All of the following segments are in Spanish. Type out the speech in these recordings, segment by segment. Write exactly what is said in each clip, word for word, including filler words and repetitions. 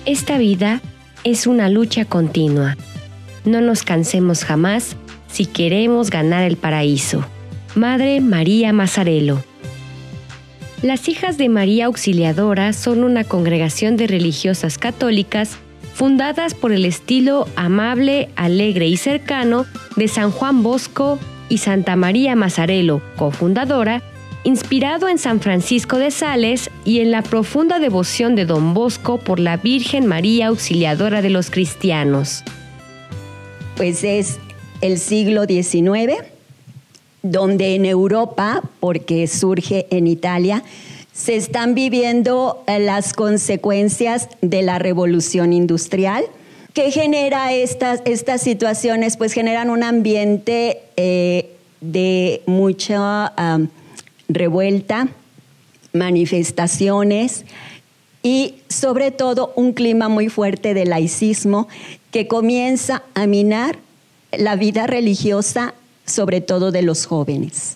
Esta vida es una lucha continua. No nos cansemos jamás si queremos ganar el paraíso. Madre María Mazzarello. Las Hijas de María Auxiliadora son una congregación de religiosas católicas fundadas por el estilo amable, alegre y cercano de San Juan Bosco y Santa María Mazzarello, cofundadora, inspirado en San Francisco de Sales y en la profunda devoción de Don Bosco por la Virgen María Auxiliadora de los cristianos. Pues es el siglo diecinueve, donde en Europa, porque surge en Italia, se están viviendo las consecuencias de la revolución industrial. ¿Qué genera estas, estas situaciones? Pues generan un ambiente eh, de mucha um, revuelta, manifestaciones y sobre todo un clima muy fuerte de laicismo que comienza a minar la vida religiosa, sobre todo de los jóvenes.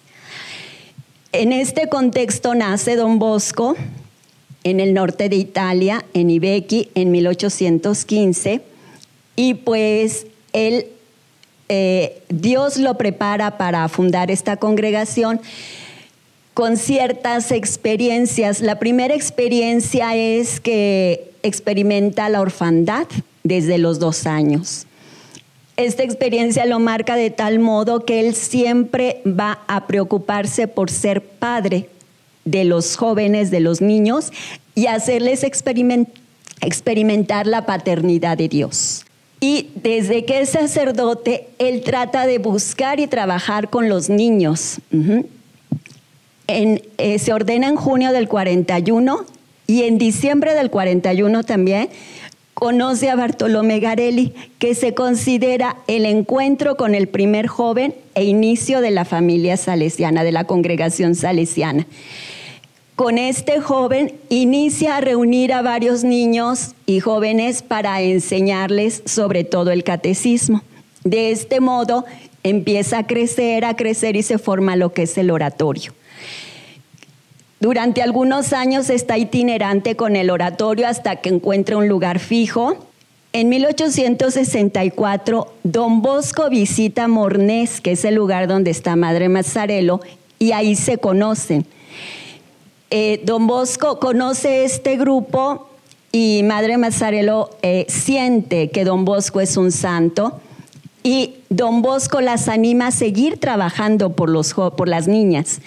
En este contexto nace Don Bosco en el norte de Italia, en Ibecchi, en mil ochocientos quince, y pues él, eh, Dios lo prepara para fundar esta congregación con ciertas experiencias. La primera experiencia es que experimenta la orfandad desde los dos años. Esta experiencia lo marca de tal modo que él siempre va a preocuparse por ser padre de los jóvenes, de los niños, y hacerles experiment- experimentar la paternidad de Dios. Y desde que es sacerdote, él trata de buscar y trabajar con los niños. Uh-huh. en, eh, se ordena en junio del cuarenta y uno y en diciembre del cuarenta y uno también conoce a Bartolomé Garelli, que se considera el encuentro con el primer joven e inicio de la familia salesiana, de la congregación salesiana. Con este joven inicia a reunir a varios niños y jóvenes para enseñarles sobre todo el catecismo. De este modo empieza a crecer, a crecer y se forma lo que es el oratorio. Durante algunos años está itinerante con el oratorio hasta que encuentra un lugar fijo. En mil ochocientos sesenta y cuatro, Don Bosco visita Mornés, que es el lugar donde está Madre Mazzarello, y ahí se conocen. Eh, Don Bosco conoce este grupo y Madre Mazzarello eh, siente que Don Bosco es un santo y Don Bosco las anima a seguir trabajando por, los, por las niñas.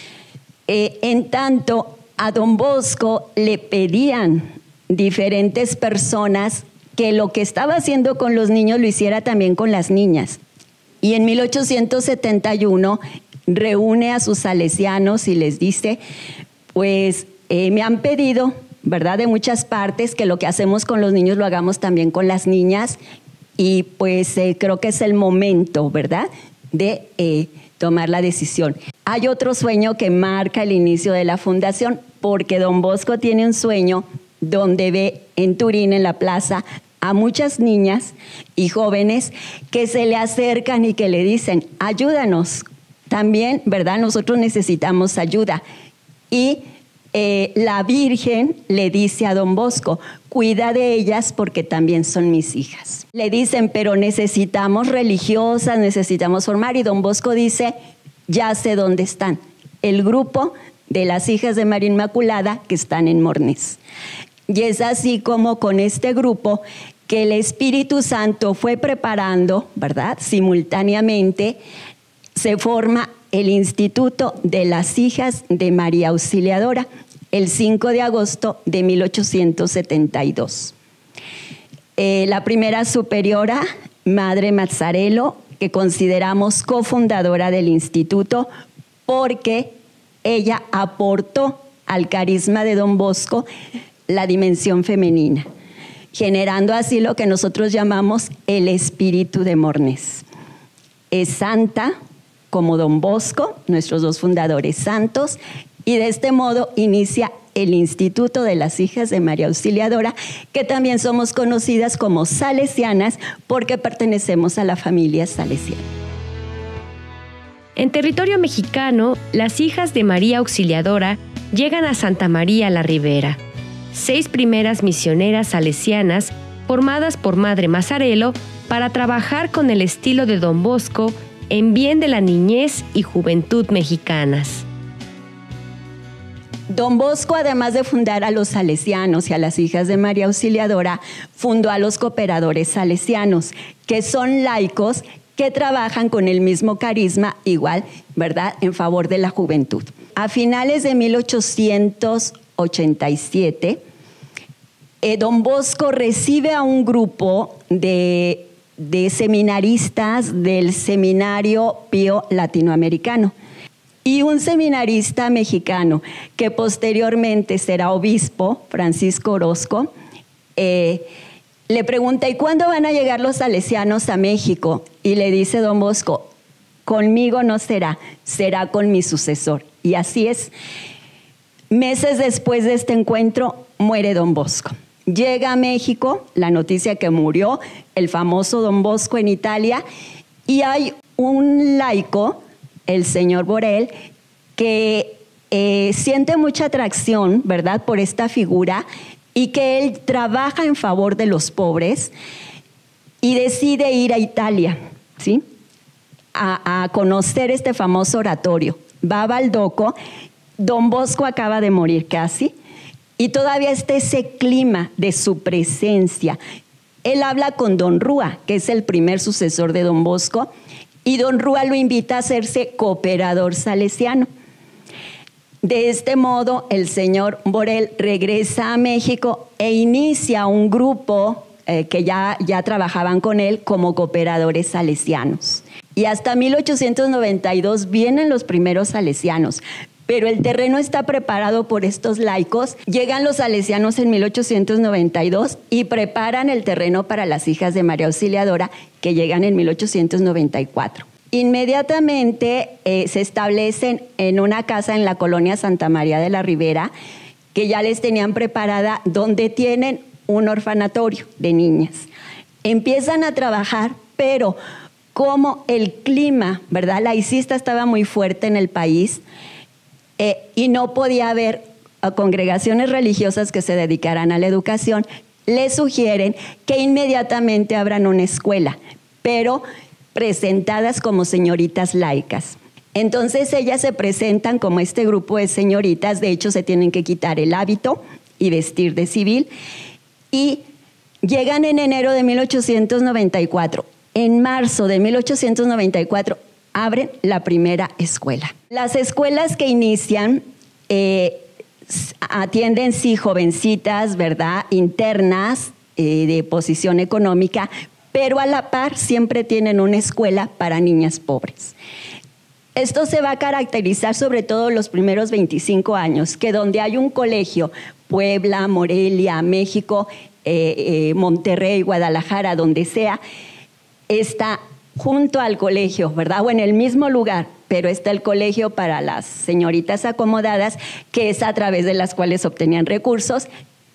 Eh, en tanto, a Don Bosco le pedían diferentes personas que lo que estaba haciendo con los niños lo hiciera también con las niñas. Y en mil ochocientos setenta y uno reúne a sus salesianos y les dice, pues eh, me han pedido, ¿verdad?, de muchas partes, que lo que hacemos con los niños lo hagamos también con las niñas, y pues eh, creo que es el momento, ¿verdad?, de eh, tomar la decisión. Hay otro sueño que marca el inicio de la fundación, porque Don Bosco tiene un sueño donde ve en Turín, en la plaza, a muchas niñas y jóvenes que se le acercan y que le dicen, ayúdanos, también, ¿verdad?, nosotros necesitamos ayuda. Y eh, la Virgen le dice a Don Bosco, cuida de ellas porque también son mis hijas. Le dicen, pero necesitamos religiosas, necesitamos formar, y Don Bosco dice, ya sé dónde están, el grupo de las Hijas de María Inmaculada que están en Mornés. Y es así como con este grupo que el Espíritu Santo fue preparando, ¿verdad?, simultáneamente, se forma el Instituto de las Hijas de María Auxiliadora, el cinco de agosto de mil ochocientos setenta y dos. Eh, la primera superiora, Madre Mazzarello, que consideramos cofundadora del instituto, porque ella aportó al carisma de Don Bosco la dimensión femenina, generando así lo que nosotros llamamos el espíritu de Mornés. Es santa, como Don Bosco, nuestros dos fundadores santos, y de este modo inicia el Instituto de las Hijas de María Auxiliadora, que también somos conocidas como salesianas porque pertenecemos a la familia salesiana. En territorio mexicano, las Hijas de María Auxiliadora llegan a Santa María la Ribera. seis primeras misioneras salesianas formadas por Madre Mazzarello para trabajar con el estilo de Don Bosco en bien de la niñez y juventud mexicanas. Don Bosco, además de fundar a los salesianos y a las hijas de María Auxiliadora, fundó a los cooperadores salesianos, que son laicos que trabajan con el mismo carisma, igual, ¿verdad?, en favor de la juventud. A finales de mil ochocientos ochenta y siete, eh, Don Bosco recibe a un grupo de, de seminaristas del Seminario Pío Latinoamericano y un seminarista mexicano que posteriormente será obispo, Francisco Orozco, eh, le pregunta: ¿y cuándo van a llegar los salesianos a México? Y le dice Don Bosco: conmigo no será, será con mi sucesor. Y así es. Meses después de este encuentro, muere Don Bosco. Llega a México la noticia que murió el famoso Don Bosco en Italia, y hay un laico, el señor Borel, que eh, siente mucha atracción, ¿verdad?, por esta figura, y que él trabaja en favor de los pobres y decide ir a Italia, ¿sí?, a, a conocer este famoso oratorio. Va a Baldoco. Don Bosco acaba de morir casi, y todavía está ese clima de su presencia. Él habla con Don Rúa, que es el primer sucesor de Don Bosco, y Don Rúa lo invita a hacerse cooperador salesiano. De este modo, el señor Borel regresa a México e inicia un grupo eh, que ya, ya trabajaban con él como cooperadores salesianos. Y hasta mil ochocientos noventa y dos vienen los primeros salesianos, pero el terreno está preparado por estos laicos. Llegan los salesianos en mil ochocientos noventa y dos y preparan el terreno para las hijas de María Auxiliadora, que llegan en mil ochocientos noventa y cuatro. Inmediatamente eh, se establecen en una casa en la colonia Santa María de la Ribera, que ya les tenían preparada, donde tienen un orfanatorio de niñas. Empiezan a trabajar, pero como el clima, ¿verdad?, laicista estaba muy fuerte en el país, eh, y no podía haber uh, congregaciones religiosas que se dedicaran a la educación, les sugieren que inmediatamente abran una escuela, pero presentadas como señoritas laicas. Entonces ellas se presentan como este grupo de señoritas. De hecho, se tienen que quitar el hábito y vestir de civil, y llegan en enero de mil ochocientos noventa y cuatro. En marzo de mil ochocientos noventa y cuatro abren la primera escuela. Las escuelas que inician eh, atienden, sí, jovencitas, ¿verdad?, internas, eh, de posición económica, pero a la par siempre tienen una escuela para niñas pobres. Esto se va a caracterizar sobre todo los primeros veinticinco años, que donde hay un colegio, Puebla, Morelia, México, eh, eh, Monterrey, Guadalajara, donde sea, está junto al colegio, ¿verdad?, o en el mismo lugar, pero está el colegio para las señoritas acomodadas, que es a través de las cuales obtenían recursos,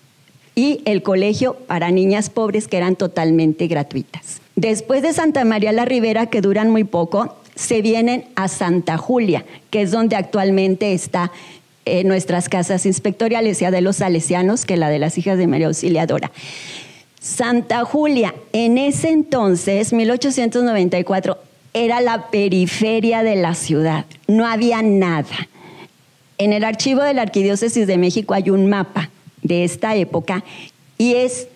y el colegio para niñas pobres, que eran totalmente gratuitas. Después de Santa María la Ribera, que duran muy poco, se vienen a Santa Julia, que es donde actualmente está eh, nuestras casas inspectoriales, ya de los salesianos, que la de las hijas de María Auxiliadora. Santa Julia, en ese entonces, mil ochocientos noventa y cuatro, era la periferia de la ciudad, no había nada. En el archivo de la Arquidiócesis de México hay un mapa de esta época y es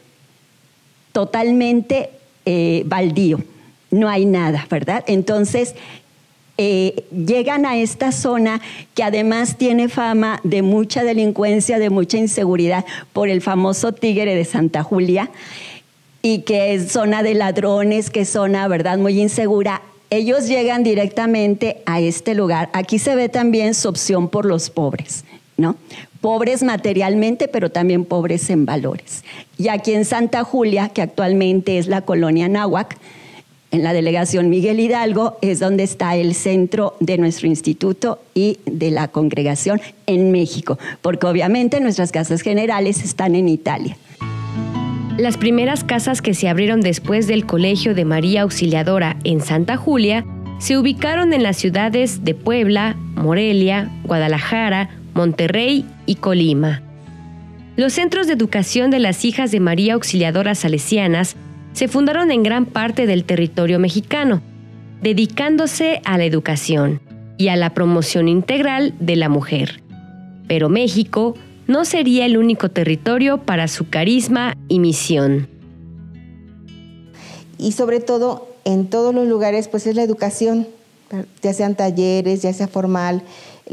totalmente eh, baldío, no hay nada, ¿verdad? Entonces eh, llegan a esta zona que además tiene fama de mucha delincuencia, de mucha inseguridad, por el famoso Tigre de Santa Julia, y que es zona de ladrones, que es zona, ¿verdad?, muy insegura. Ellos llegan directamente a este lugar. Aquí se ve también su opción por los pobres, ¿no? Pobres materialmente, pero también pobres en valores. Y aquí en Santa Julia, que actualmente es la colonia Náhuac, en la delegación Miguel Hidalgo, es donde está el centro de nuestro instituto y de la congregación en México, porque obviamente nuestras casas generales están en Italia. Las primeras casas que se abrieron después del Colegio de María Auxiliadora en Santa Julia se ubicaron en las ciudades de Puebla, Morelia, Guadalajara, Monterrey y Colima. Los centros de educación de las Hijas de María Auxiliadoras Salesianas se fundaron en gran parte del territorio mexicano, dedicándose a la educación y a la promoción integral de la mujer. Pero México no sería el único territorio para su carisma y misión. Y sobre todo, en todos los lugares, pues es la educación, ya sean talleres, ya sea formal,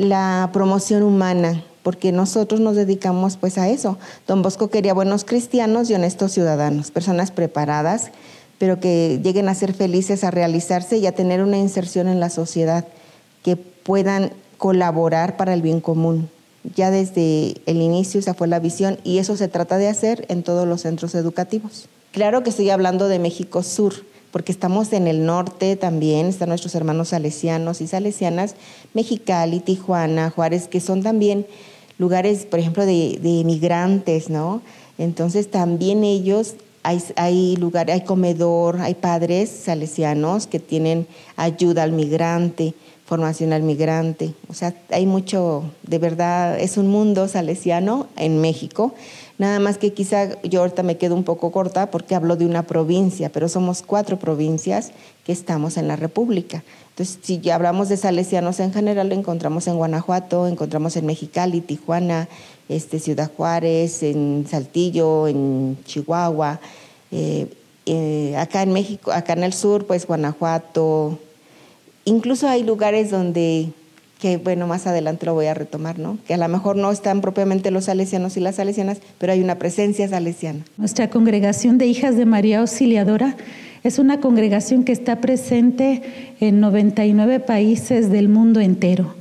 la promoción humana, porque nosotros nos dedicamos pues a eso. Don Bosco quería buenos cristianos y honestos ciudadanos, personas preparadas, pero que lleguen a ser felices, a realizarse y a tener una inserción en la sociedad, que puedan colaborar para el bien común. Ya desde el inicio esa fue la visión y eso se trata de hacer en todos los centros educativos. Claro que estoy hablando de México Sur, porque estamos en el norte también, están nuestros hermanos salesianos y salesianas, Mexicali, Tijuana, Juárez, que son también lugares, por ejemplo, de, de migrantes, ¿no? Entonces también ellos, hay, hay lugar, hay comedor, hay padres salesianos que tienen ayuda al migrante, formación al migrante. O sea, hay mucho, de verdad, es un mundo salesiano en México. Nada más que quizá yo ahorita me quedo un poco corta porque hablo de una provincia, pero somos cuatro provincias que estamos en la República. Entonces, si ya hablamos de salesianos en general, lo encontramos en Guanajuato, encontramos en Mexicali, Tijuana, este, Ciudad Juárez, en Saltillo, en Chihuahua, eh, eh, acá en México, acá en el sur, pues Guanajuato. Incluso hay lugares donde, que bueno, más adelante lo voy a retomar, ¿no? Que a lo mejor no están propiamente los salesianos y las salesianas, pero hay una presencia salesiana. Nuestra congregación de Hijas de María Auxiliadora es una congregación que está presente en noventa y nueve países del mundo entero.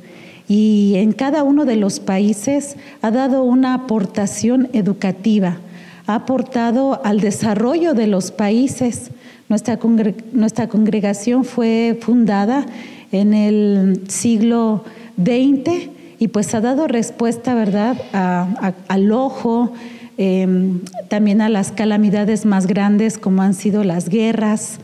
Y en cada uno de los países ha dado una aportación educativa, ha aportado al desarrollo de los países. Nuestra, congre- nuestra congregación fue fundada en el siglo veinte y pues ha dado respuesta, ¿verdad?, a, a, al ojo, eh, también a las calamidades más grandes como han sido las guerras.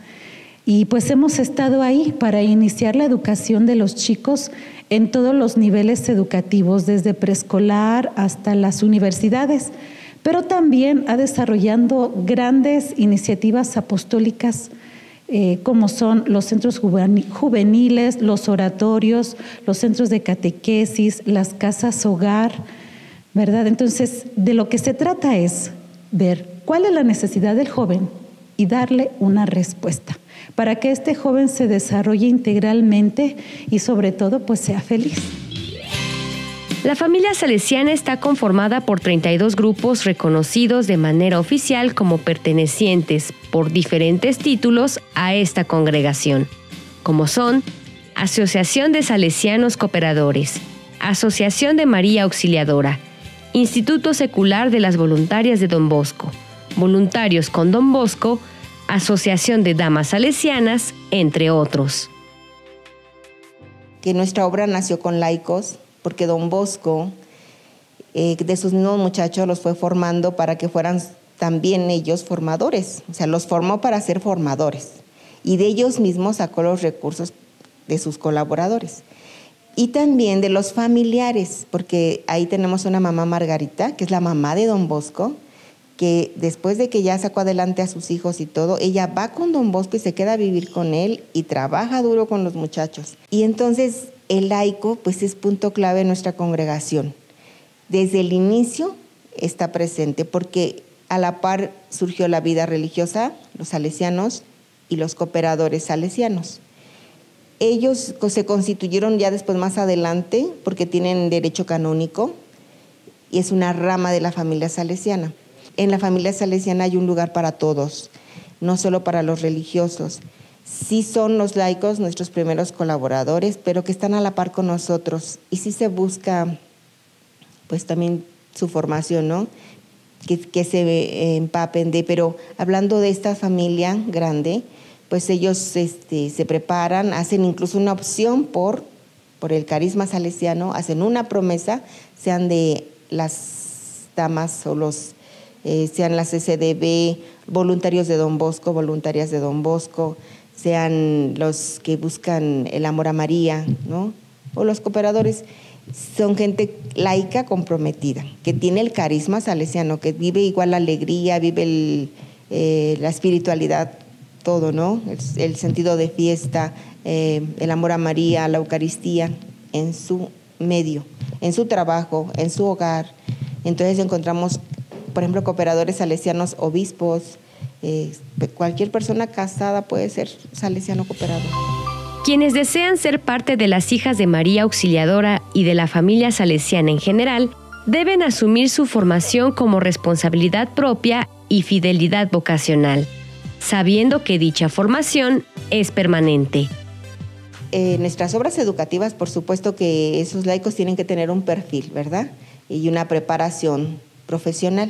Y pues hemos estado ahí para iniciar la educación de los chicos en todos los niveles educativos, desde preescolar hasta las universidades, pero también ha desarrollado grandes iniciativas apostólicas eh, como son los centros juveniles, los oratorios, los centros de catequesis, las casas hogar, ¿verdad? Entonces, de lo que se trata es ver cuál es la necesidad del joven y darle una respuesta para que este joven se desarrolle integralmente y sobre todo pues sea feliz. La familia salesiana está conformada por treinta y dos grupos reconocidos de manera oficial como pertenecientes por diferentes títulos a esta congregación, como son Asociación de Salesianos Cooperadores, Asociación de María Auxiliadora, Instituto Secular de las Voluntarias de Don Bosco, Voluntarios con Don Bosco, Asociación de Damas Salesianas, entre otros. Que nuestra obra nació con laicos, porque Don Bosco, eh, de sus mismos muchachos, los fue formando para que fueran también ellos formadores. O sea, los formó para ser formadores. Y de ellos mismos sacó los recursos de sus colaboradores. Y también de los familiares, porque ahí tenemos una mamá Margarita, que es la mamá de Don Bosco, que después de que ya sacó adelante a sus hijos y todo, ella va con Don Bosco y se queda a vivir con él y trabaja duro con los muchachos. Y entonces el laico pues es punto clave en nuestra congregación. Desde el inicio está presente porque a la par surgió la vida religiosa, los salesianos y los cooperadores salesianos. Ellos se constituyeron ya después más adelante porque tienen derecho canónico y es una rama de la familia salesiana. En la familia salesiana hay un lugar para todos, no solo para los religiosos. Sí son los laicos nuestros primeros colaboradores, pero que están a la par con nosotros. Y sí se busca, pues también su formación, ¿no? Que, que se empapen de, pero hablando de esta familia grande, pues ellos este, se preparan, hacen incluso una opción por, por el carisma salesiano, hacen una promesa, sean de las damas o los Eh, sean las S D B, voluntarios de Don Bosco, voluntarias de Don Bosco, sean los que buscan el amor a María, ¿no? O los cooperadores. son gente laica comprometida, que tiene el carisma salesiano, que vive igual la alegría, vive el, eh, la espiritualidad, todo, ¿no? El, el sentido de fiesta, eh, el amor a María, la Eucaristía, en su medio, en su trabajo, en su hogar. Entonces encontramos, por ejemplo, cooperadores salesianos, obispos, eh, cualquier persona casada puede ser salesiano cooperador. Quienes desean ser parte de las Hijas de María Auxiliadora y de la familia salesiana en general, deben asumir su formación como responsabilidad propia y fidelidad vocacional, sabiendo que dicha formación es permanente. En nuestras obras educativas, por supuesto que esos laicos tienen que tener un perfil, ¿verdad? Y una preparación profesional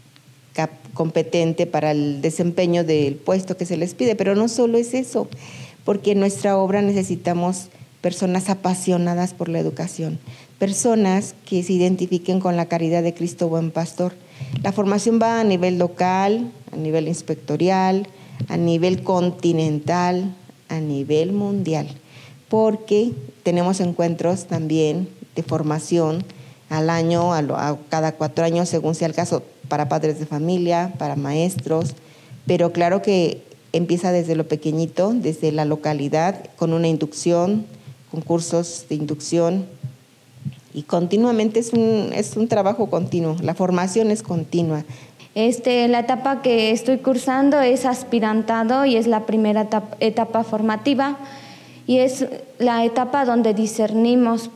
competente para el desempeño del puesto que se les pide, pero no solo es eso, porque en nuestra obra necesitamos personas apasionadas por la educación, personas que se identifiquen con la caridad de Cristo Buen Pastor. La formación va a nivel local, a nivel inspectorial, a nivel continental, a nivel mundial, porque tenemos encuentros también de formación al año, a, lo, a cada cuatro años, según sea el caso, para padres de familia, para maestros, pero claro que empieza desde lo pequeñito, desde la localidad, con una inducción, con cursos de inducción, y continuamente es un, es un trabajo continuo, la formación es continua. Este, la etapa que estoy cursando es aspirantado y es la primera etapa, etapa formativa, y es la etapa donde discernimos.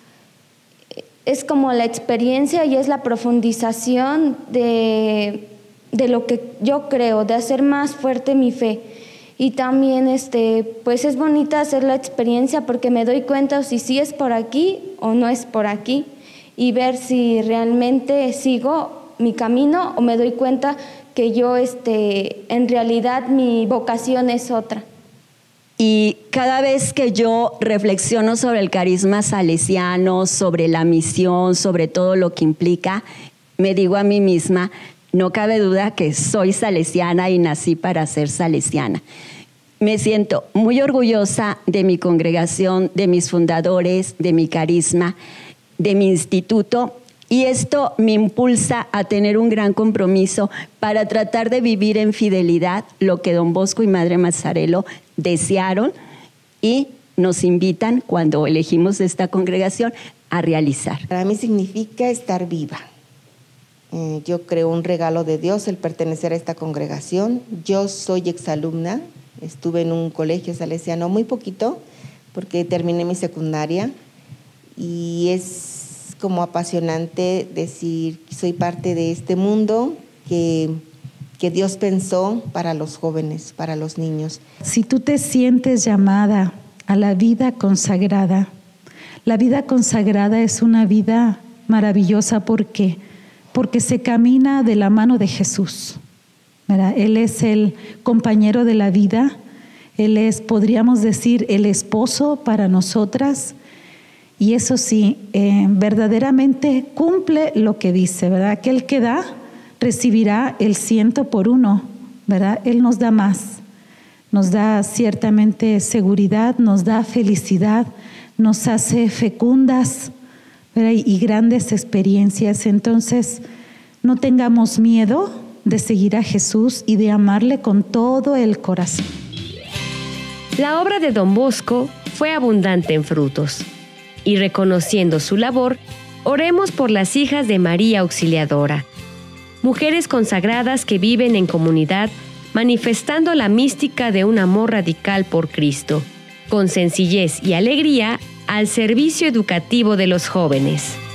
Es como la experiencia y es la profundización de, de lo que yo creo, de hacer más fuerte mi fe. Y también este, pues es bonita hacer la experiencia porque me doy cuenta si sí es por aquí o no es por aquí, y ver si realmente sigo mi camino o me doy cuenta que yo este, en realidad mi vocación es otra. Y cada vez que yo reflexiono sobre el carisma salesiano, sobre la misión, sobre todo lo que implica, me digo a mí misma, no cabe duda que soy salesiana y nací para ser salesiana. Me siento muy orgullosa de mi congregación, de mis fundadores, de mi carisma, de mi instituto, y esto me impulsa a tener un gran compromiso para tratar de vivir en fidelidad lo que don Bosco y Madre Mazzarello desearon y nos invitan, cuando elegimos esta congregación, a realizar. Para mí significa estar viva. Eh, yo creo un regalo de Dios el pertenecer a esta congregación. Yo soy exalumna, estuve en un colegio salesiano muy poquito porque terminé mi secundaria, y es como apasionante decir que soy parte de este mundo que, que Dios pensó para los jóvenes, para los niños. Si tú te sientes llamada a la vida consagrada, la vida consagrada es una vida maravillosa. ¿Por qué? Porque se camina de la mano de Jesús, ¿verdad? Él es el compañero de la vida, Él es, podríamos decir, el esposo para nosotras. Y eso sí, eh, verdaderamente cumple lo que dice, ¿verdad? Aquel que da, recibirá el ciento por uno, ¿verdad? Él nos da más, nos da ciertamente seguridad, nos da felicidad, nos hace fecundas, ¿verdad? Y, y grandes experiencias. Entonces, no tengamos miedo de seguir a Jesús y de amarle con todo el corazón. La obra de don Bosco fue abundante en frutos. Y reconociendo su labor, oremos por las Hijas de María Auxiliadora, mujeres consagradas que viven en comunidad, manifestando la mística de un amor radical por Cristo, con sencillez y alegría al servicio educativo de los jóvenes.